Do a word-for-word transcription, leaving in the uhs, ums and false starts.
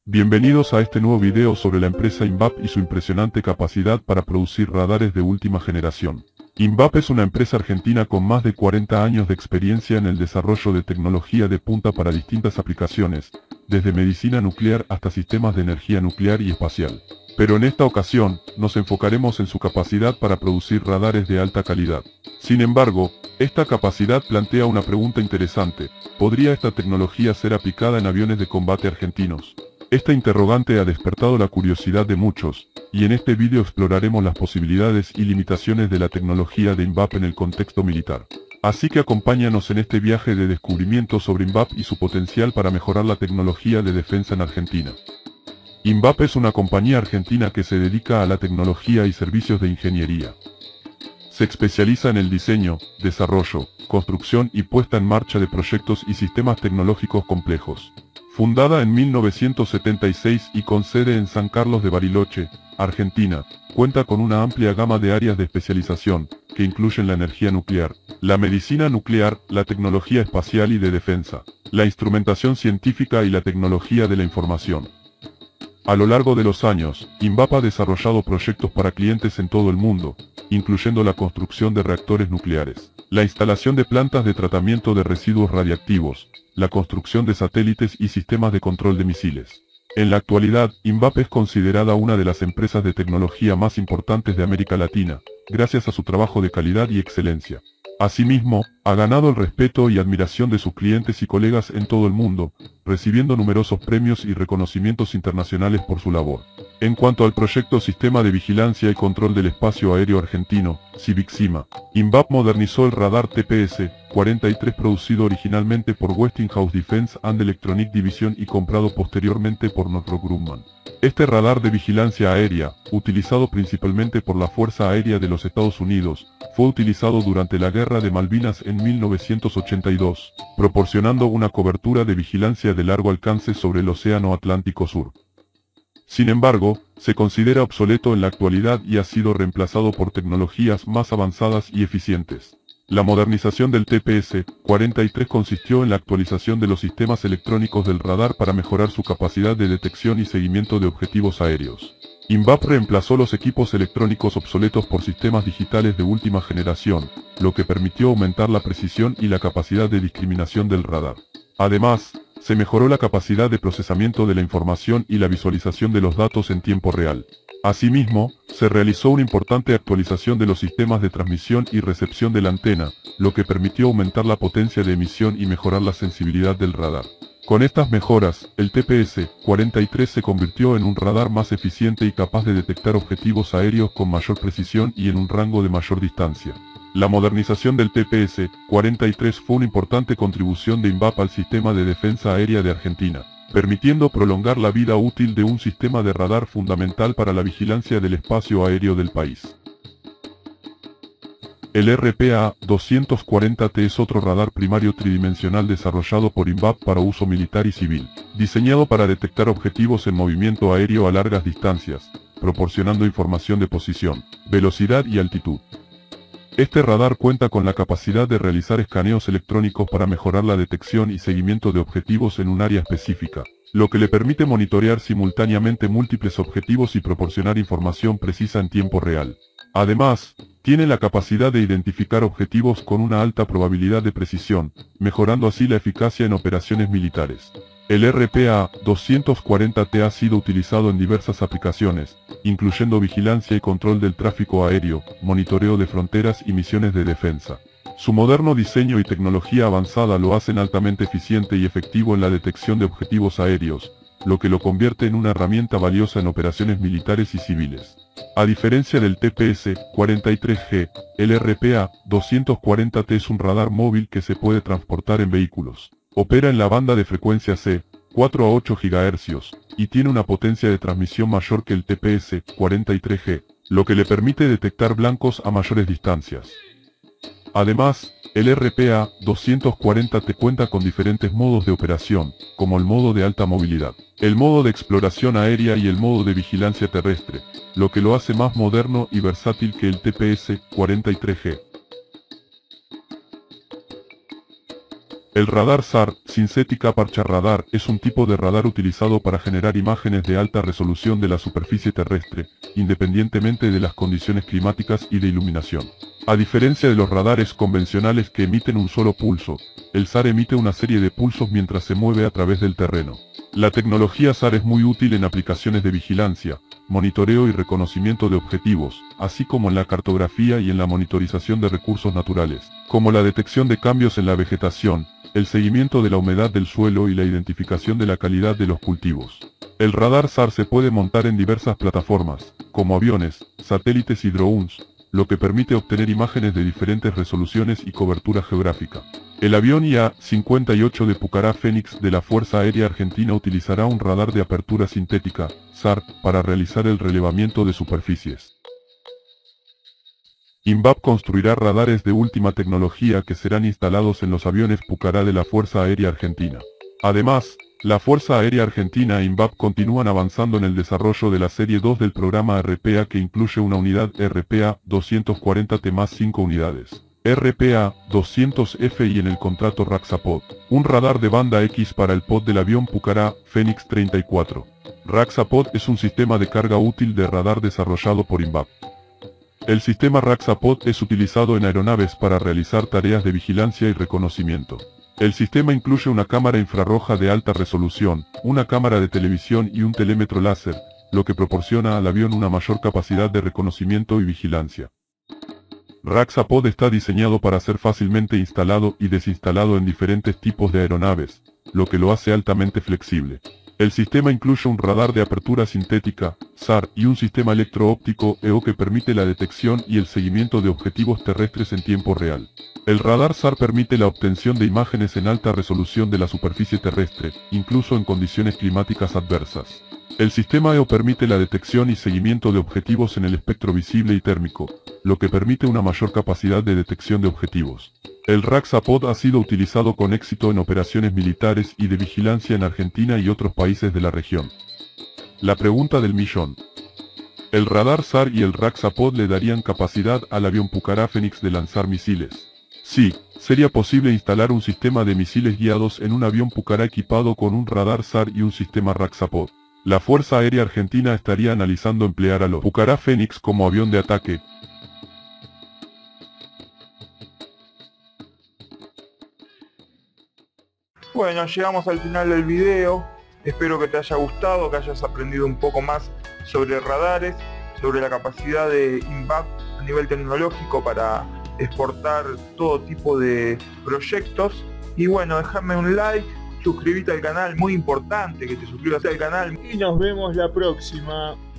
Bienvenidos a este nuevo video sobre la empresa INVAP y su impresionante capacidad para producir radares de última generación. INVAP es una empresa argentina con más de cuarenta años de experiencia en el desarrollo de tecnología de punta para distintas aplicaciones, desde medicina nuclear hasta sistemas de energía nuclear y espacial. Pero en esta ocasión, nos enfocaremos en su capacidad para producir radares de alta calidad. Sin embargo, esta capacidad plantea una pregunta interesante: ¿podría esta tecnología ser aplicada en aviones de combate argentinos? Esta interrogante ha despertado la curiosidad de muchos, y en este vídeo exploraremos las posibilidades y limitaciones de la tecnología de INVAP en el contexto militar. Así que acompáñanos en este viaje de descubrimiento sobre INVAP y su potencial para mejorar la tecnología de defensa en Argentina. INVAP es una compañía argentina que se dedica a la tecnología y servicios de ingeniería. Se especializa en el diseño, desarrollo, construcción y puesta en marcha de proyectos y sistemas tecnológicos complejos. Fundada en mil novecientos setenta y seis y con sede en San Carlos de Bariloche, Argentina, cuenta con una amplia gama de áreas de especialización, que incluyen la energía nuclear, la medicina nuclear, la tecnología espacial y de defensa, la instrumentación científica y la tecnología de la información. A lo largo de los años, INVAP ha desarrollado proyectos para clientes en todo el mundo, incluyendo la construcción de reactores nucleares, la instalación de plantas de tratamiento de residuos radiactivos, la construcción de satélites y sistemas de control de misiles. En la actualidad, INVAP es considerada una de las empresas de tecnología más importantes de América Latina, gracias a su trabajo de calidad y excelencia. Asimismo, ha ganado el respeto y admiración de sus clientes y colegas en todo el mundo, recibiendo numerosos premios y reconocimientos internacionales por su labor. En cuanto al proyecto Sistema de Vigilancia y Control del Espacio Aéreo Argentino, SIVIC-SIMA, INVAP modernizó el radar T P S cuarenta y tres producido originalmente por Westinghouse Defense and Electronic Division y comprado posteriormente por Northrop Grumman. Este radar de vigilancia aérea, utilizado principalmente por la Fuerza Aérea de los Estados Unidos, fue utilizado durante la Guerra de Malvinas en mil novecientos ochenta y dos, proporcionando una cobertura de vigilancia de largo alcance sobre el Océano Atlántico Sur. Sin embargo, se considera obsoleto en la actualidad y ha sido reemplazado por tecnologías más avanzadas y eficientes. La modernización del T P S cuarenta y tres consistió en la actualización de los sistemas electrónicos del radar para mejorar su capacidad de detección y seguimiento de objetivos aéreos. INVAP reemplazó los equipos electrónicos obsoletos por sistemas digitales de última generación, lo que permitió aumentar la precisión y la capacidad de discriminación del radar. Además, se mejoró la capacidad de procesamiento de la información y la visualización de los datos en tiempo real. Asimismo, se realizó una importante actualización de los sistemas de transmisión y recepción de la antena, lo que permitió aumentar la potencia de emisión y mejorar la sensibilidad del radar. Con estas mejoras, el T P S cuarenta y tres se convirtió en un radar más eficiente y capaz de detectar objetivos aéreos con mayor precisión y en un rango de mayor distancia. La modernización del T P S cuarenta y tres fue una importante contribución de INVAP al sistema de defensa aérea de Argentina, permitiendo prolongar la vida útil de un sistema de radar fundamental para la vigilancia del espacio aéreo del país. El R P A doscientos cuarenta T es otro radar primario tridimensional desarrollado por INVAP para uso militar y civil, diseñado para detectar objetivos en movimiento aéreo a largas distancias, proporcionando información de posición, velocidad y altitud. Este radar cuenta con la capacidad de realizar escaneos electrónicos para mejorar la detección y seguimiento de objetivos en un área específica, lo que le permite monitorear simultáneamente múltiples objetivos y proporcionar información precisa en tiempo real. Además, tiene la capacidad de identificar objetivos con una alta probabilidad de precisión, mejorando así la eficacia en operaciones militares. El R P A doscientos cuarenta T ha sido utilizado en diversas aplicaciones, incluyendo vigilancia y control del tráfico aéreo, monitoreo de fronteras y misiones de defensa. Su moderno diseño y tecnología avanzada lo hacen altamente eficiente y efectivo en la detección de objetivos aéreos, lo que lo convierte en una herramienta valiosa en operaciones militares y civiles. A diferencia del T P S cuarenta y tres G, el R P A doscientos cuarenta T es un radar móvil que se puede transportar en vehículos. Opera en la banda de frecuencia C, cuatro a ocho gigahercios, y tiene una potencia de transmisión mayor que el T P S cuarenta y tres G, lo que le permite detectar blancos a mayores distancias. Además, el R P A doscientos cuarenta T cuenta con diferentes modos de operación, como el modo de alta movilidad, el modo de exploración aérea y el modo de vigilancia terrestre, lo que lo hace más moderno y versátil que el T P S cuarenta y tres G. El radar S A R, Synthetic Aperture Radar, es un tipo de radar utilizado para generar imágenes de alta resolución de la superficie terrestre, independientemente de las condiciones climáticas y de iluminación. A diferencia de los radares convencionales que emiten un solo pulso, el S A R emite una serie de pulsos mientras se mueve a través del terreno. La tecnología S A R es muy útil en aplicaciones de vigilancia, monitoreo y reconocimiento de objetivos, así como en la cartografía y en la monitorización de recursos naturales, como la detección de cambios en la vegetación, el seguimiento de la humedad del suelo y la identificación de la calidad de los cultivos. El radar S A R se puede montar en diversas plataformas, como aviones, satélites y drones, lo que permite obtener imágenes de diferentes resoluciones y cobertura geográfica. El avión I A cincuenta y ocho de Pucará Fénix de la Fuerza Aérea Argentina utilizará un radar de apertura sintética, S A R, para realizar el relevamiento de superficies. INVAP construirá radares de última tecnología que serán instalados en los aviones Pucará de la Fuerza Aérea Argentina. Además, la Fuerza Aérea Argentina e INVAP continúan avanzando en el desarrollo de la serie dos del programa R P A, que incluye una unidad R P A doscientos cuarenta T más cinco unidades, R P A doscientos F y en el contrato Raxapod, un radar de banda X para el pod del avión Pucará Fénix treinta y cuatro. Raxapod es un sistema de carga útil de radar desarrollado por INVAP. El sistema Raxapod es utilizado en aeronaves para realizar tareas de vigilancia y reconocimiento. El sistema incluye una cámara infrarroja de alta resolución, una cámara de televisión y un telémetro láser, lo que proporciona al avión una mayor capacidad de reconocimiento y vigilancia. Raxapod está diseñado para ser fácilmente instalado y desinstalado en diferentes tipos de aeronaves, lo que lo hace altamente flexible. El sistema incluye un radar de apertura sintética, S A R, y un sistema electro-óptico E O que permite la detección y el seguimiento de objetivos terrestres en tiempo real. El radar S A R permite la obtención de imágenes en alta resolución de la superficie terrestre, incluso en condiciones climáticas adversas. El sistema E O permite la detección y seguimiento de objetivos en el espectro visible y térmico, lo que permite una mayor capacidad de detección de objetivos. El Raxapod ha sido utilizado con éxito en operaciones militares y de vigilancia en Argentina y otros países de la región. La pregunta del millón. ¿El radar S A R y el Raxapod le darían capacidad al avión Pucará Fénix de lanzar misiles? Sí, sería posible instalar un sistema de misiles guiados en un avión Pucará equipado con un radar S A R y un sistema Raxapod. La Fuerza Aérea Argentina estaría analizando emplear a los Pucará Fénix como avión de ataque. Bueno, llegamos al final del video. Espero que te haya gustado, que hayas aprendido un poco más sobre radares, sobre la capacidad de INVAP a nivel tecnológico para exportar todo tipo de proyectos. Y bueno, déjame un like, suscríbete al canal, muy importante que te suscribas al canal. Y nos vemos la próxima.